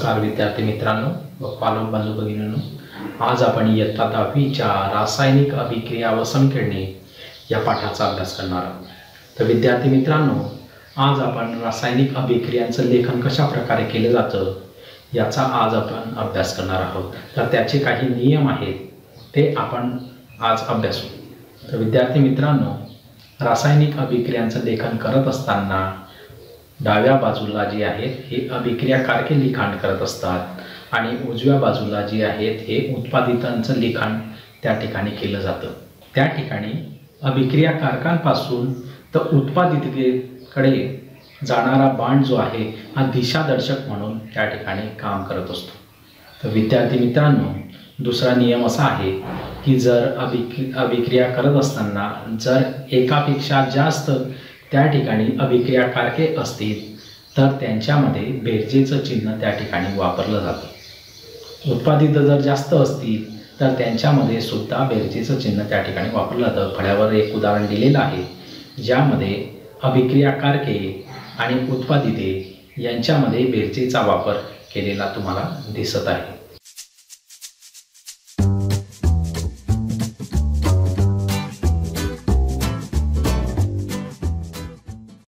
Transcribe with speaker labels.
Speaker 1: नमस्कार विद्यार्थी मित्रांनो व पालक बंधू भगिनींनो, आज आपण इयत्ता 10वीच्या रासायनिक अभिक्रिया व संखेळणे या पाठाचा अभ्यास करणार आहोत। तर विद्यार्थी मित्रांनो, आज आपण रासायनिक अभिक्रियांचं लेखन कशा प्रकारे केलं जातं याचा आज आपण अभ्यास करणार आहोत। तर त्याचे काही नियम आहेत ते आपण आज अभ्यासू। तर विद्यार्थी मित्रांनो, रासायनिक अभिक्रियांचं लेखन करत असताना डाव्या बाजूला जी आहेत हे अभिक्रियाकारके लिखाण करत असतात आणि उजव्या बाजूला जी आहेत हे उत्पादितांचं लिखाण त्या ठिकाणी केलं जातं। त्या ठिकाणी अभिक्रियाकारकांपासून तर उत्पादितेकडे जाणारा बाण जो आहे हा दिशादर्शक म्हणून त्या ठिकाणी काम करत असतो। तर विद्यार्थी मित्रांनो, दुसरा नियम असा आहे की जर अभिक्रिया करत असताना जर एकापेक्षा जास्त त्या ठिकाणी अभिक्रियाकारके असतील तर त्यांच्यामध्ये बेरजेचं चिन्ह त्या ठिकाणी वापरलं जातं। उत्पादित जर जास्त असतील तर त्यांच्यामध्ये सुद्धा बेरजेचं चिन्ह त्या ठिकाणी वापरलं जातं। फळ्यावर एक उदाहरण दिलेलं आहे ज्यामध्ये अभिक्रियाकारके आणि उत्पादिते यांच्यामध्ये बेरजेचा वापर केलेला तुम्हाला दिसत आहे।